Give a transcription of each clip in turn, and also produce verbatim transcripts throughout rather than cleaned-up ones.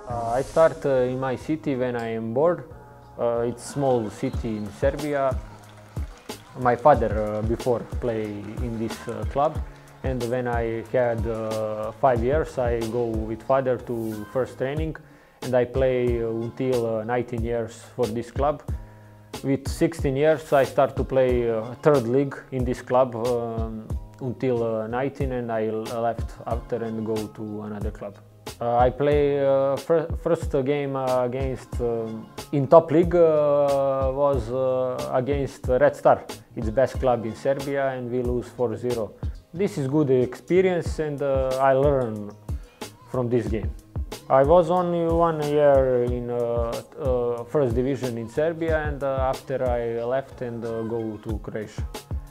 Uh, I start uh, in my city when I am bored. Uh, it's small city in Serbia. My father uh, before play in this uh, club, and when I had uh, five years, I go with father to first training, and I play uh, until uh, nineteen years for this club. With sixteen years, I start to play uh, third league in this club um, until uh, nineteen, and I left after and go to another club. Uh, I play uh, fir first game uh, against um, in top league uh, was uh, against Red Star. It's best club in Serbia, and we lose four zero. This is good experience, and uh, I learn from this game. I was only one year in uh, uh, first division in Serbia, and uh, after I left and uh, go to Croatia.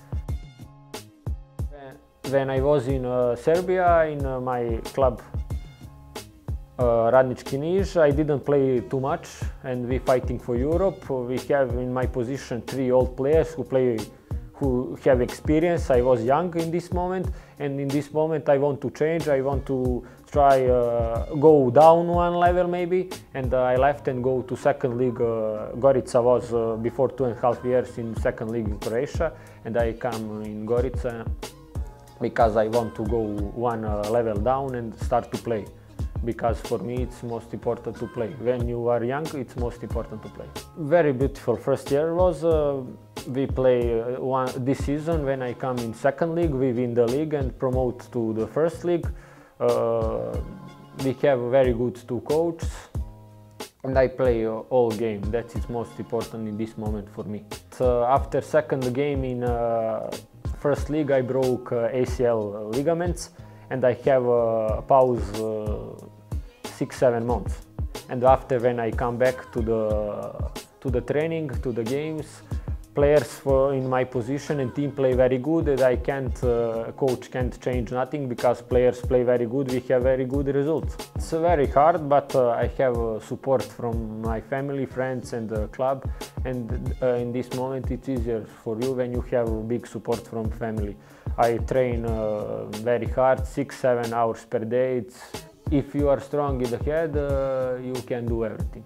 When I was in uh, Serbia, in uh, my club uh, Radnički Niš, I didn't play too much, and we fighting for Europe. We have in my position three old players who play, who have experience. I was young in this moment, and in this moment I want to change. I want to try uh, go down one level maybe, and uh, I left and go to second league. Uh, Gorica was uh, before two and a half years in second league in Croatia, and I come in Gorica because I want to go one uh, level down and start to play. Because for me it's most important to play. When you are young, it's most important to play. Very beautiful first year was, uh, we play uh, one, this season when I come in second league, we win the league and promote to the first league. Uh, we have very good two coaches, and I play uh, all game. That is most important in this moment for me. So after second game in uh, first league, I broke uh, A C L ligaments, and I have a pause uh, six, seven months. And after, when I come back to the to the training, to the games, players for in my position and team play very good, and I can't, uh, coach can't change nothing because players play very good. We have very good results. It's very hard, but uh, I have uh, support from my family, friends, and the club. And uh, in this moment, it's easier for you when you have big support from family. I train uh, very hard, six, seven hours per day. It's, if you are strong in the head, uh, you can do everything.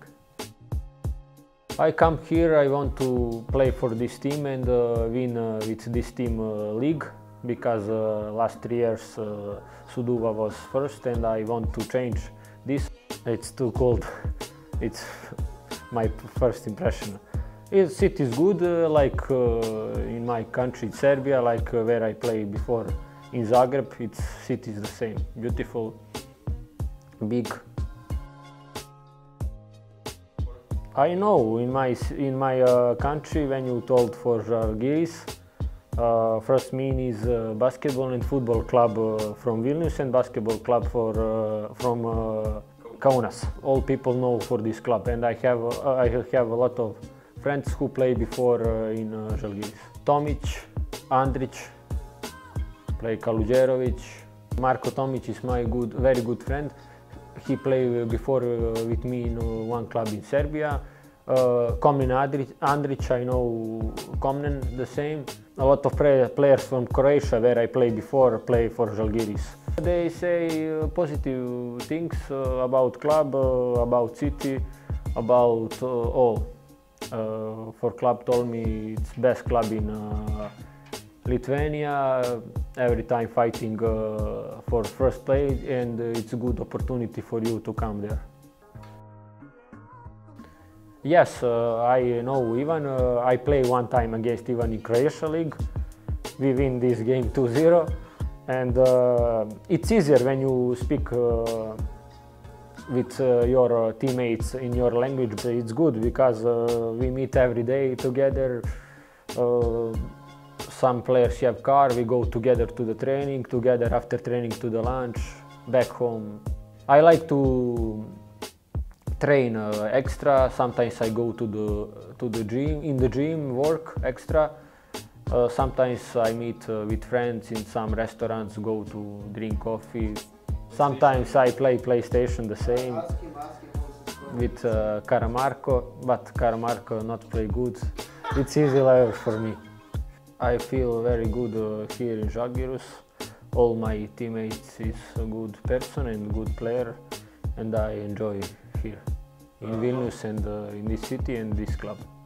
I come here, I want to play for this team and uh, win uh, with this team uh, league, because uh, last three years uh, Suduva was first, and I want to change this. It's too cold. It's my first impression. The city is good, uh, like uh, in my country, Serbia, like uh, where I played before in Zagreb. Its city is the same, beautiful, big. I know in my in my uh, country, when you told for Žalgiris, uh, first mean is uh, basketball and football club uh, from Vilnius, and basketball club for uh, from uh, Kaunas. All people know for this club, and I have uh, I have a lot of friends who play before uh, in uh, Žalgiris. Tomic, Andrić, play Kaluđerović. Marko Tomic is my good, very good friend. He played before uh, with me in uh, one club in Serbia. Uh, Komnen Andrić, I know Komnen the same. A lot of players from Croatia, where I played before, play for Žalgiris. They say uh, positive things uh, about club, uh, about city, about uh, all. Uh, for club told me it's best club in uh, Lithuania, every time fighting uh, for first place, and uh, it's a good opportunity for you to come there. Yes, uh, I know Ivan. Uh, I play one time against Ivan in Croatia League. We win this game two zero, and uh, it's easier when you speak uh, with uh, your uh, teammates in your language. It's good because uh, we meet every day together. Uh, some players have car, we go together to the training, together after training to the lunch, back home. I like to train uh, extra. Sometimes I go to the to the gym, in the gym work extra. Uh, sometimes I meet uh, with friends in some restaurants, go to drink coffee. Sometimes I play PlayStation the same with uh, Karamarko, but Karamarko not play good. It's easy level for me. I feel very good uh, here in Žalgiris. All my teammates is a good person and good player, and I enjoy here in Vilnius and uh, in this city and this club.